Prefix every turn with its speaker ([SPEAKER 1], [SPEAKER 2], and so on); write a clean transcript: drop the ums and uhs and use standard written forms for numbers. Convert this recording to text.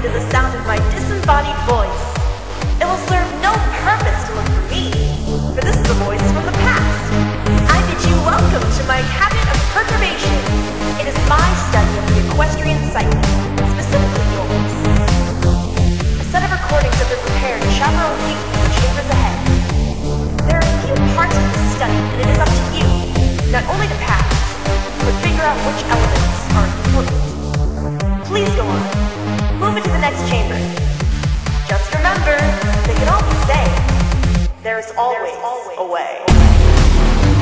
[SPEAKER 1] to the sound of my disembodied voice. It will serve no purpose to look for me, for this is a voice from the past. I bid you welcome to my cabinet of perturbation. It is my study of the equestrian psyche, specifically yours. A set of recordings have been prepared to chaperone you in the chambers ahead. There are a few parts of this study, and it is up to you, not only to pass, but figure out which elements are important. Please go on. Move into the next chamber. Just remember, they can all be saved. There is always a way.